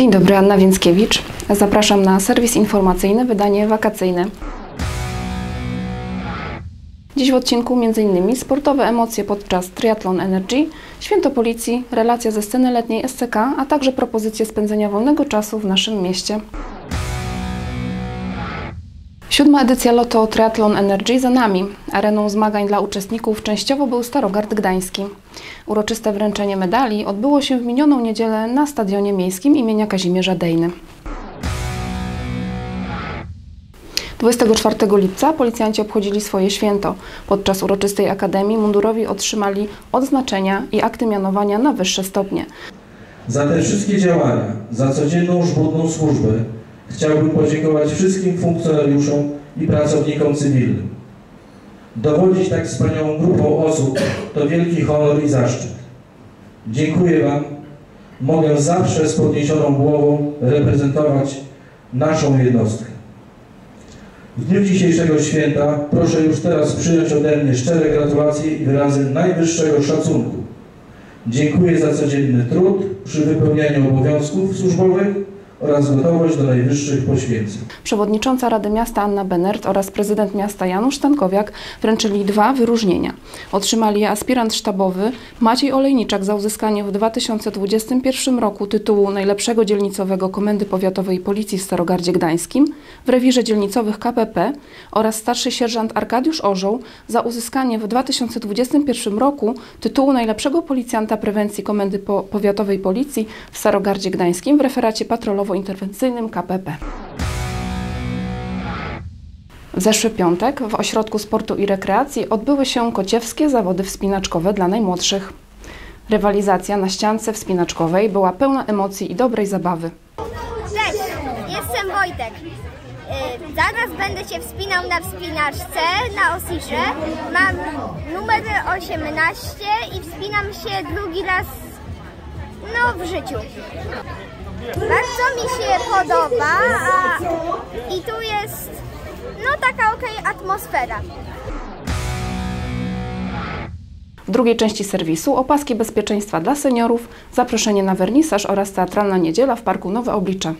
Dzień dobry, Anna Więckiewicz. Zapraszam na serwis informacyjny, wydanie wakacyjne. Dziś w odcinku m.in. sportowe emocje podczas Triathlon Energy, święto policji, relacja ze sceny letniej SCK, a także propozycje spędzenia wolnego czasu w naszym mieście. 7. edycja Lotto Triathlon Energy za nami. Areną zmagań dla uczestników częściowo był Starogard Gdański. Uroczyste wręczenie medali odbyło się w minioną niedzielę na Stadionie Miejskim imienia Kazimierza Dejny. 24 lipca policjanci obchodzili swoje święto. Podczas uroczystej akademii mundurowi otrzymali odznaczenia i akty mianowania na wyższe stopnie. Za te wszystkie działania, za codzienną żmudną służbę chciałbym podziękować wszystkim funkcjonariuszom i pracownikom cywilnym. Dowodzić tak wspaniałą grupą osób to wielki honor i zaszczyt. Dziękuję Wam. Mogę zawsze z podniesioną głową reprezentować naszą jednostkę. W dniu dzisiejszego święta proszę już teraz przyjąć ode mnie szczere gratulacje i wyrazy najwyższego szacunku. Dziękuję za codzienny trud przy wypełnianiu obowiązków służbowych oraz gotowość do najwyższych poświęceń. Przewodnicząca Rady Miasta Anna Benert oraz prezydent miasta Janusz Stankowiak wręczyli 2 wyróżnienia. Otrzymali je aspirant sztabowy Maciej Olejniczak za uzyskanie w 2021 roku tytułu najlepszego dzielnicowego Komendy Powiatowej Policji w Starogardzie Gdańskim w rewirze dzielnicowych KPP oraz starszy sierżant Arkadiusz Orzeł za uzyskanie w 2021 roku tytułu najlepszego policjanta prewencji Komendy Powiatowej Policji w Starogardzie Gdańskim w referacie patrolowo-interwencyjnym KPP. W zeszły piątek w Ośrodku Sportu i Rekreacji odbyły się kociewskie zawody wspinaczkowe dla najmłodszych. Rywalizacja na ściance wspinaczkowej była pełna emocji i dobrej zabawy. Cześć, jestem Wojtek. Zaraz będę się wspinał na wspinaczce, na Osirze. Mam numer 18 i wspinam się drugi raz w życiu. Bardzo mi się podoba i tu jest taka atmosfera. W drugiej części serwisu opaski bezpieczeństwa dla seniorów, zaproszenie na wernisaż oraz teatralna niedziela w Parku Nowe Oblicze.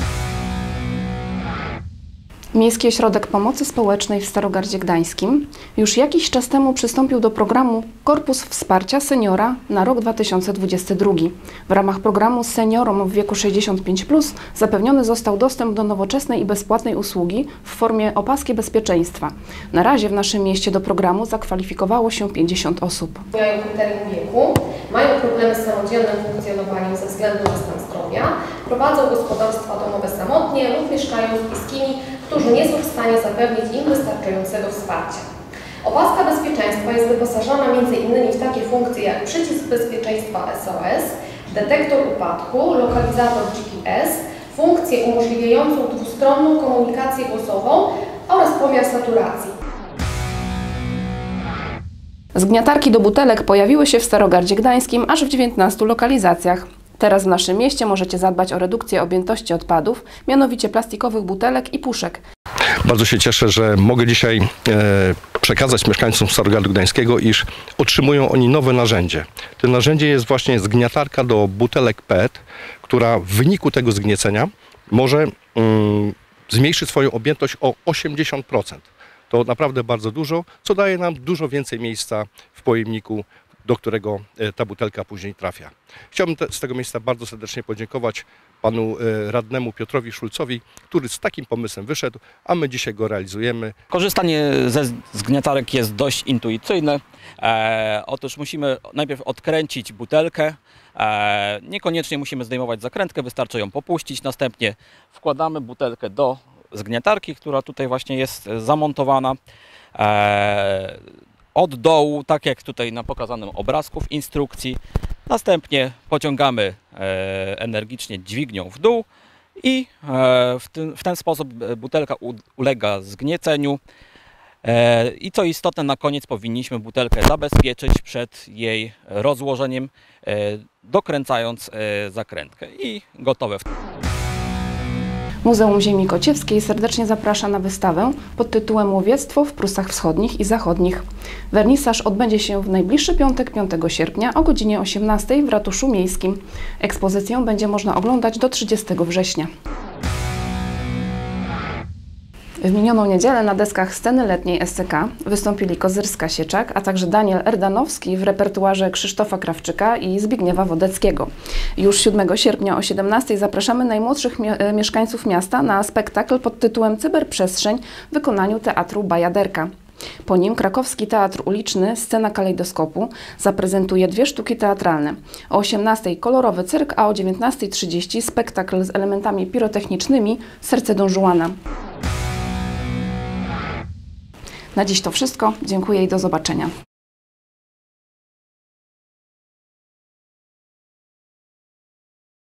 Miejski Ośrodek Pomocy Społecznej w Starogardzie Gdańskim już jakiś czas temu przystąpił do programu Korpus Wsparcia Seniora na rok 2022. W ramach programu seniorom w wieku 65+ zapewniony został dostęp do nowoczesnej i bezpłatnej usługi w formie opaski bezpieczeństwa. Na razie w naszym mieście do programu zakwalifikowało się 50 osób. Mają kryterium wieku, mają problemy z samodzielnym funkcjonowaniem ze względu na stan zdrowia, prowadzą gospodarstwa domowe samotnie lub mieszkają z bliskimi, którzy nie są w stanie zapewnić im wystarczającego wsparcia. Opaska bezpieczeństwa jest wyposażona m.in. w takie funkcje jak przycisk bezpieczeństwa SOS, detektor upadku, lokalizator GPS, funkcję umożliwiającą dwustronną komunikację głosową oraz pomiar saturacji. Zgniatarki do butelek pojawiły się w Starogardzie Gdańskim aż w 19 lokalizacjach. Teraz w naszym mieście możecie zadbać o redukcję objętości odpadów, mianowicie plastikowych butelek i puszek. Bardzo się cieszę, że mogę dzisiaj przekazać mieszkańcom Starogardu Gdańskiego, iż otrzymują oni nowe narzędzie. To narzędzie jest właśnie zgniatarka do butelek PET, która w wyniku tego zgniecenia może zmniejszyć swoją objętość o 80%. To naprawdę bardzo dużo, co daje nam dużo więcej miejsca w pojemniku, do którego ta butelka później trafia. Chciałbym z tego miejsca bardzo serdecznie podziękować panu radnemu Piotrowi Szulcowi, który z takim pomysłem wyszedł, a my dzisiaj go realizujemy. Korzystanie ze zgniatarek jest dość intuicyjne. Otóż musimy najpierw odkręcić butelkę. Niekoniecznie musimy zdejmować zakrętkę, wystarczy ją popuścić. Następnie wkładamy butelkę do zgniatarki, która tutaj właśnie jest zamontowana. Od dołu, tak jak tutaj na pokazanym obrazku w instrukcji. Następnie pociągamy energicznie dźwignią w dół i w ten sposób butelka ulega zgnieceniu. I co istotne, na koniec powinniśmy butelkę zabezpieczyć przed jej rozłożeniem, dokręcając zakrętkę i gotowe. Muzeum Ziemi Kociewskiej serdecznie zaprasza na wystawę pod tytułem Łowiectwo w Prusach Wschodnich i Zachodnich. Wernisaż odbędzie się w najbliższy piątek, 5 sierpnia o godzinie 18 w Ratuszu Miejskim. Ekspozycję będzie można oglądać do 30 września. W minioną niedzielę na deskach sceny letniej SCK wystąpili Kozyrska-Sieczak, a także Daniel Erdanowski w repertuarze Krzysztofa Krawczyka i Zbigniewa Wodeckiego. Już 7 sierpnia o 17 zapraszamy najmłodszych mieszkańców miasta na spektakl pod tytułem Cyberprzestrzeń w wykonaniu Teatru Bajaderka. Po nim krakowski teatr uliczny Scena Kalejdoskopu zaprezentuje 2 sztuki teatralne. O 18 kolorowy cyrk, a o 19:30 spektakl z elementami pirotechnicznymi Serce Don Juana. Na dziś to wszystko. Dziękuję i do zobaczenia.